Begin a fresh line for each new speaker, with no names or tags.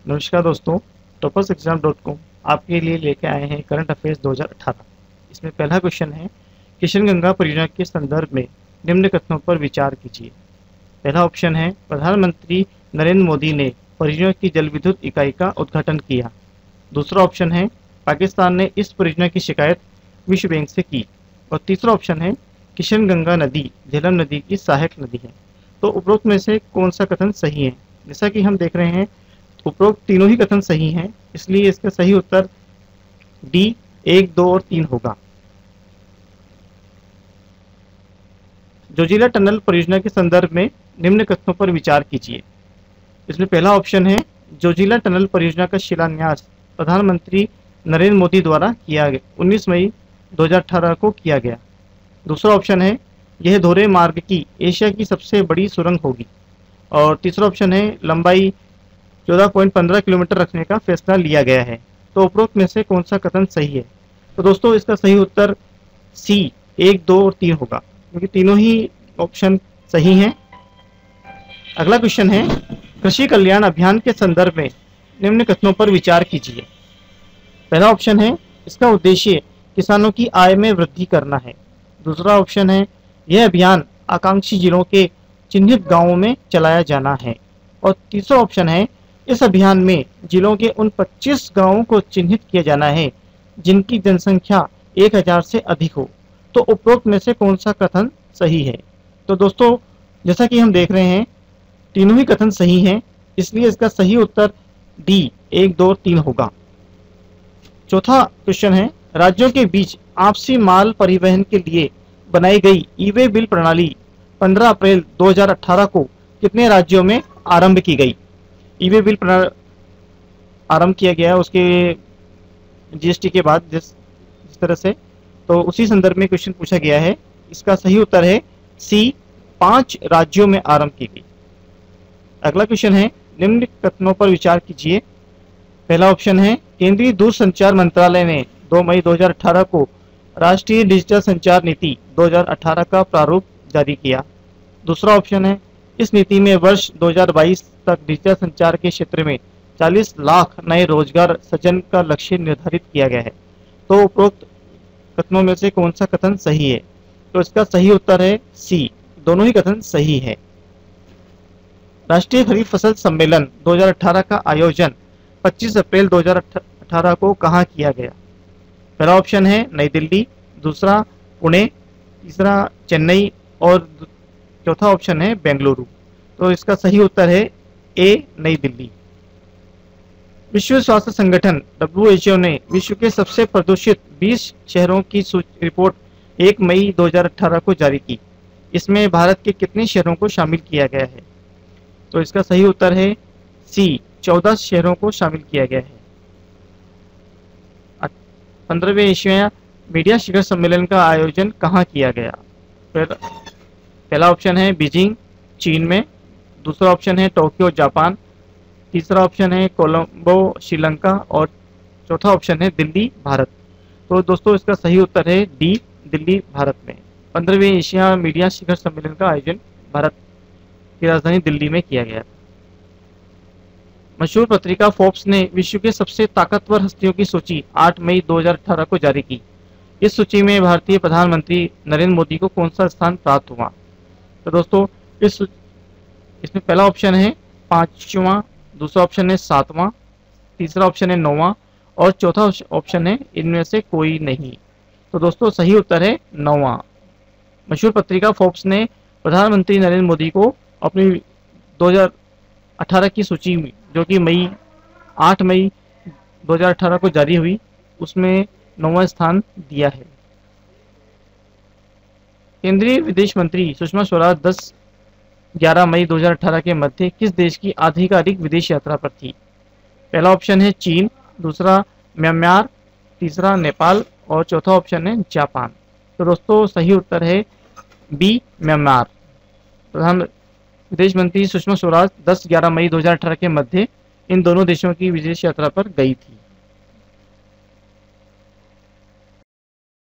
नमस्कार दोस्तों, Toppersexam.com आपके लिए लेके आए हैं करंट अफेयर्स 2018। इसमें पहला क्वेश्चन है, किशन गंगा परियोजना के संदर्भ में निम्न कथनों पर विचार कीजिए। पहला ऑप्शन है, प्रधानमंत्री नरेंद्र मोदी ने परियोजना की जल विद्युत इकाई का उद्घाटन किया। दूसरा ऑप्शन है, पाकिस्तान ने इस परियोजना की शिकायत विश्व बैंक से की। और तीसरा ऑप्शन है, किशन गंगा नदी झेलम नदी की सहायक नदी है। तो उपरोक्त में से कौन सा कथन सही है? जैसा कि हम देख रहे हैं, उपरोक्त तीनों ही कथन सही हैं, इसलिए इसका सही उत्तर डी 1, 2 और 3 होगा। जोजिला टनल परियोजना के संदर्भ में निम्न कथनों पर विचार कीजिए। इसमें पहला ऑप्शन है, जोजिला टनल परियोजना का शिलान्यास प्रधानमंत्री नरेंद्र मोदी द्वारा किया गया 19 मई 2018 को किया गया। दूसरा ऑप्शन है, यह दोहरे मार्ग की एशिया की सबसे बड़ी सुरंग होगी। और तीसरा ऑप्शन है, लंबाई 14.15 किलोमीटर रखने का फैसला लिया गया है। तो उपरोक्त में से कौन सा कथन सही है? तो दोस्तों, इसका सही उत्तर सी 1, 2 और 3 होगा, क्योंकि तीनों ही ऑप्शन सही हैं। अगला क्वेश्चन है, कृषि कल्याण अभियान के संदर्भ में निम्न कथनों पर विचार कीजिए। पहला ऑप्शन है, इसका उद्देश्य किसानों की आय में वृद्धि करना है। दूसरा ऑप्शन है, यह अभियान आकांक्षी जिलों के चिन्हित गांवों में चलाया जाना है। और तीसरा ऑप्शन है, इस अभियान में जिलों के उन 25 गांवों को चिन्हित किया जाना है जिनकी जनसंख्या 1000 से अधिक हो। तो उपरोक्त में से कौन सा कथन सही है? तो दोस्तों, जैसा कि हम देख रहे हैं, तीनों ही कथन सही हैं, इसलिए इसका सही उत्तर डी 1, 2 और 3 होगा। चौथा क्वेश्चन है, राज्यों के बीच आपसी माल परिवहन के लिए बनाई गई ई-वे बिल प्रणाली 15 अप्रैल 2018 को कितने राज्यों में आरंभ की गई? ई-वे बिल आरंभ किया गया उसके जीएसटी के बाद जिस तरह से, तो उसी संदर्भ में क्वेश्चन पूछा गया है। इसका सही उत्तर है सी 5 राज्यों में आरंभ की गई। अगला क्वेश्चन है, निम्न कथनों पर विचार कीजिए। पहला ऑप्शन है, केंद्रीय दूरसंचार मंत्रालय ने 2 मई 2018 को राष्ट्रीय डिजिटल संचार नीति 2018 का प्रारूप जारी किया। दूसरा ऑप्शन है, इस नीति में वर्ष 2022 तक डिजिटल संचार के क्षेत्र में 40 लाख नए रोजगार सृजन का लक्ष्य निर्धारित किया गया है। तो उपरोक्त कथनों में से कौन सा कथन सही है? तो इसका सही उत्तर है सी, दोनों ही कथन सही है। राष्ट्रीय खरीफ फसल सम्मेलन 2018 का आयोजन 25 अप्रैल 2018 को कहाँ किया गया? पहला ऑप्शन है, नई दिल्ली। दूसरा पुणे। तीसरा चेन्नई। और चौथा ऑप्शन है बेंगलुरु। तो इसका सही उत्तर है ए, नई दिल्ली। विश्व स्वास्थ्य संगठन WHO ने विश्व के सबसे प्रदूषित 20 शहरों की रिपोर्ट 1 मई 2018 को जारी की। इसमें भारत के कितने शहरों को शामिल किया गया है? तो इसका सही उत्तर है सी, 14 शहरों को शामिल किया गया है। 15वें एशिया मीडिया शिखर सम्मेलन का आयोजन कहाँ किया गया? पहला ऑप्शन है बीजिंग, चीन में। दूसरा ऑप्शन है टोक्यो, जापान। तीसरा ऑप्शन है कोलंबो, श्रीलंका। और चौथा ऑप्शन है दिल्ली, भारत। तो दोस्तों, इसका सही उत्तर है डी, दिल्ली, भारत में 15वें एशिया मीडिया शिखर सम्मेलन का आयोजन भारत की राजधानी दिल्ली में किया गया। मशहूर पत्रिका फोर्ब्स ने विश्व के सबसे ताकतवर हस्तियों की सूची 8 मई 2018 को जारी की। इस सूची में भारतीय प्रधानमंत्री नरेंद्र मोदी को कौन सा स्थान प्राप्त हुआ? तो दोस्तों, इसमें पहला ऑप्शन है 5वां, दूसरा ऑप्शन है 7वां, तीसरा ऑप्शन है 9वां और चौथा ऑप्शन है इनमें से कोई नहीं। तो दोस्तों, सही उत्तर है 9वां। मशहूर पत्रिका फोर्ब्स ने प्रधानमंत्री नरेंद्र मोदी को अपनी 2018 की सूची में, जो कि 8 मई 2018 को जारी हुई, उसमें 9वां स्थान दिया है। केंद्रीय विदेश मंत्री सुषमा स्वराज 10-11 मई 2018 के मध्य किस देश की आधिकारिक विदेश यात्रा पर थी? पहला ऑप्शन है चीन। दूसरा म्यांमार। तीसरा नेपाल। और चौथा ऑप्शन है जापान। तो दोस्तों, सही उत्तर है बी, म्यांमार। प्रधान विदेश मंत्री सुषमा स्वराज 10-11 मई 2018 के मध्य इन दोनों देशों की विदेश यात्रा पर गई थी।